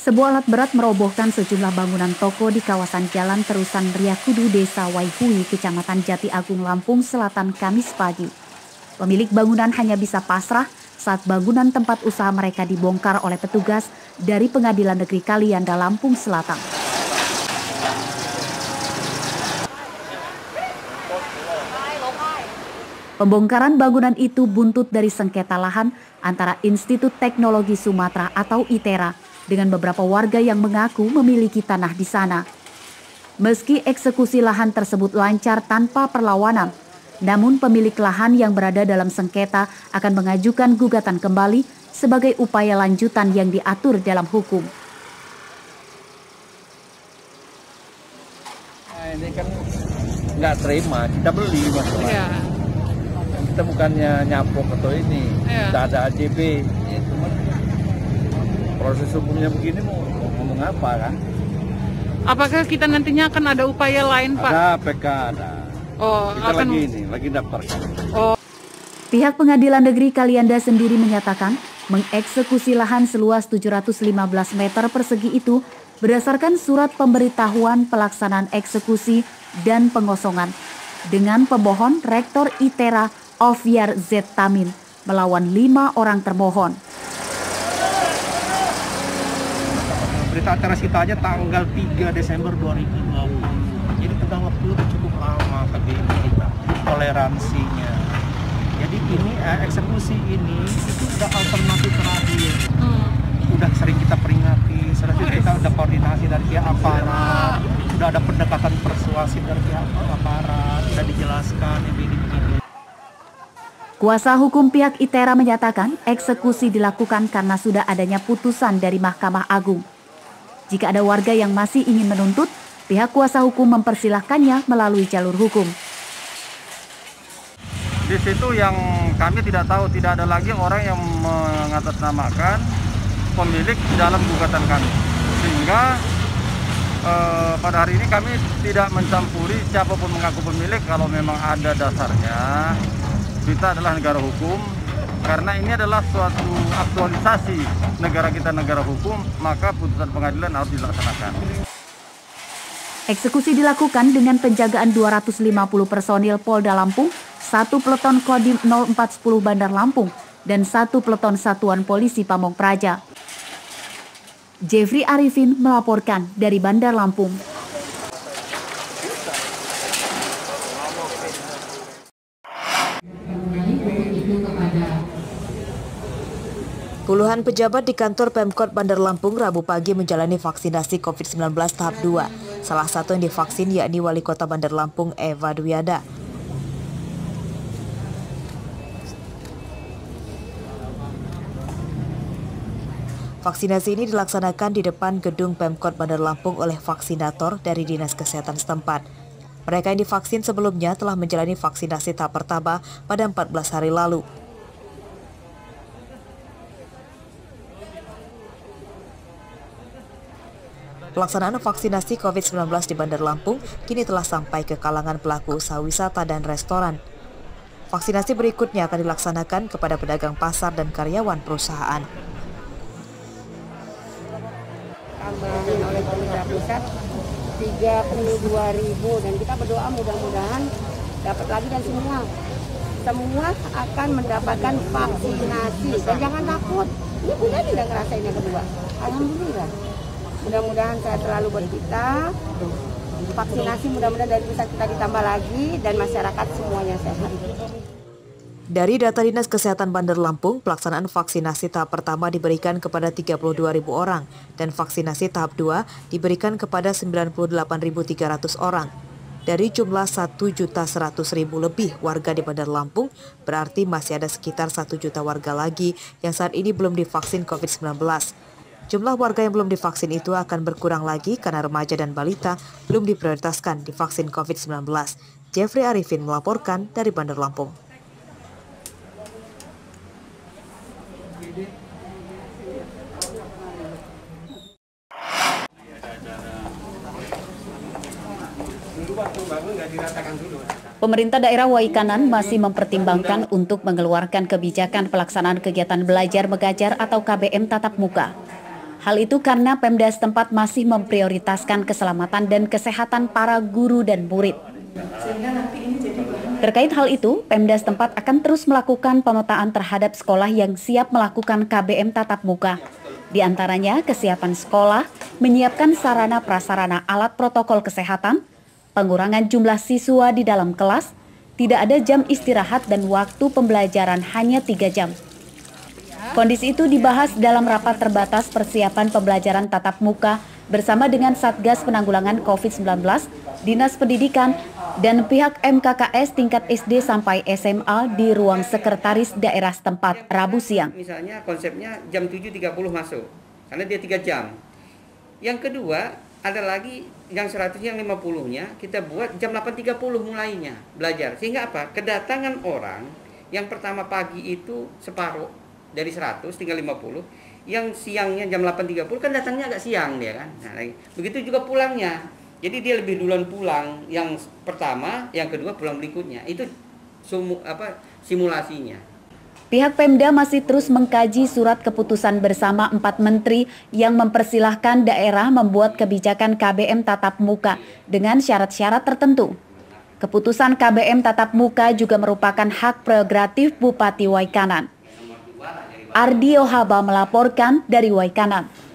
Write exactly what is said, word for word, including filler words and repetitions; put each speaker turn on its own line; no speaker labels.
Sebuah alat berat merobohkan sejumlah bangunan toko di kawasan Jalan Terusan Riakudu, Desa Waihui, Kecamatan Jati Agung, Lampung Selatan, Kamis pagi. Pemilik bangunan hanya bisa pasrah saat bangunan tempat usaha mereka dibongkar oleh petugas dari Pengadilan Negeri Kalianda, Lampung Selatan. Pembongkaran bangunan itu buntut dari sengketa lahan antara Institut Teknologi Sumatera atau ITERA dengan beberapa warga yang mengaku memiliki tanah di sana. Meski eksekusi lahan tersebut lancar tanpa perlawanan, namun pemilik lahan yang berada dalam sengketa akan mengajukan gugatan kembali sebagai upaya lanjutan yang diatur dalam hukum.
Nah, ini kan nggak terima, kita beli masalah. Ya. Kita bukannya nyapok atau ini, ya. Kita ada A J B. Itu proses hukumnya begini mau ngomong apa kan?
Apakah kita nantinya akan ada upaya lain, Pak?
Ada P K, ada.
Oh,
kita
akan...
lagi ini, lagi daftarkan.
Oh.
Pihak Pengadilan Negeri Kalianda sendiri menyatakan mengeksekusi lahan seluas tujuh ratus lima belas meter persegi itu berdasarkan surat pemberitahuan pelaksanaan eksekusi dan pengosongan dengan pemohon Rektor ITERA Oviar Z. Tamin melawan lima orang termohon.
Berita acara kita aja tanggal tiga Desember dua ribu dua puluh. Jadi tengah waktu itu cukup lama bagi kita toleransinya. Jadi ini eh, eksekusi ini itu udah alternatif terakhir. Hmm. Udah sering kita peringati, sering kita udah koordinasi dari pihak aparat, udah ada pendekatan persuasif dari pihak aparat, udah dijelaskan begini-begini.
Kuasa hukum pihak ITERA menyatakan eksekusi dilakukan karena sudah adanya putusan dari Mahkamah Agung. Jika ada warga yang masih ingin menuntut, pihak kuasa hukum mempersilahkannya melalui jalur hukum.
Di situ yang kami tidak tahu, tidak ada lagi orang yang mengatasnamakan pemilik dalam gugatan kami. Sehingga eh, pada hari ini kami tidak mencampuri siapapun mengaku pemilik kalau memang ada dasarnya. Kita adalah negara hukum, karena ini adalah suatu aktualisasi negara kita negara hukum, maka putusan pengadilan harus dilaksanakan.
Eksekusi dilakukan dengan penjagaan dua ratus lima puluh personil Polda Lampung, satu peleton Kodim nol empat satu nol Bandar Lampung, dan satu peleton Satuan Polisi Pamong Praja. Jeffrey Arifin melaporkan dari Bandar Lampung.
Puluhan pejabat di kantor Pemkot Bandar Lampung Rabu pagi menjalani vaksinasi COVID sembilan belas tahap dua. Salah satu yang divaksin yakni Wali Kota Bandar Lampung Eva Dwiada. Vaksinasi ini dilaksanakan di depan gedung Pemkot Bandar Lampung oleh vaksinator dari Dinas Kesehatan setempat. Mereka yang divaksin sebelumnya telah menjalani vaksinasi tahap pertama pada empat belas hari lalu. Pelaksanaan vaksinasi COVID sembilan belas di Bandar Lampung kini telah sampai ke kalangan pelaku usaha wisata dan restoran. Vaksinasi berikutnya akan dilaksanakan kepada pedagang pasar dan karyawan perusahaan.
Tambahan oleh pemerintah pusat tiga puluh dua ribu dan kita berdoa mudah-mudahan dapat lagi dan semua semua akan mendapatkan vaksinasi dan jangan takut. Ini punya tidak ngerasain yang kedua. Alhamdulillah. Mudah-mudahan saya selalu berkita, vaksinasi mudah-mudahan dari pusat kita ditambah lagi dan masyarakat semuanya sehat.
Dari data Dinas Kesehatan Bandar Lampung, pelaksanaan vaksinasi tahap pertama diberikan kepada tiga puluh dua ribu orang dan vaksinasi tahap dua diberikan kepada sembilan puluh delapan ribu tiga ratus orang. Dari jumlah satu juta seratus ribu lebih warga di Bandar Lampung, berarti masih ada sekitar satu juta warga lagi yang saat ini belum divaksin COVID sembilan belas. Jumlah warga yang belum divaksin itu akan berkurang lagi karena remaja dan balita belum diprioritaskan divaksin COVID sembilan belas. Jeffrey Arifin melaporkan dari Bandar Lampung.
Pemerintah daerah Waikanan masih mempertimbangkan untuk mengeluarkan kebijakan pelaksanaan kegiatan belajar mengajar atau K B M tatap muka. Hal itu karena Pemda setempat masih memprioritaskan keselamatan dan kesehatan para guru dan murid. Terkait hal itu, Pemda setempat akan terus melakukan pemetaan terhadap sekolah yang siap melakukan K B M tatap muka. Di antaranya kesiapan sekolah, menyiapkan sarana prasarana alat protokol kesehatan, pengurangan jumlah siswa di dalam kelas, tidak ada jam istirahat dan waktu pembelajaran hanya tiga jam. Kondisi itu dibahas dalam rapat terbatas persiapan pembelajaran tatap muka bersama dengan Satgas Penanggulangan covid sembilan belas, Dinas Pendidikan, dan pihak M K K S tingkat S D sampai S M A di ruang sekretaris daerah setempat Rabu siang.
Misalnya konsepnya jam tujuh tiga puluh masuk, karena dia tiga jam. Yang kedua, ada lagi yang seratus, yang lima puluh-nya kita buat jam delapan tiga puluh mulainya belajar. Sehingga apa? Kedatangan orang yang pertama pagi itu separuh dari seratus tinggal lima puluh, yang siangnya jam delapan tiga puluh kan datangnya agak siang dia kan. Nah, begitu juga pulangnya. Jadi dia lebih duluan pulang yang pertama, yang kedua pulang berikutnya. Itu sumu, apa simulasinya.
Pihak Pemda masih terus mengkaji surat keputusan bersama empat menteri yang mempersilahkan daerah membuat kebijakan K B M tatap muka dengan syarat-syarat tertentu. Keputusan K B M tatap muka juga merupakan hak prerogatif Bupati Waikanan. Ardi Ohaba melaporkan dari Waikanan.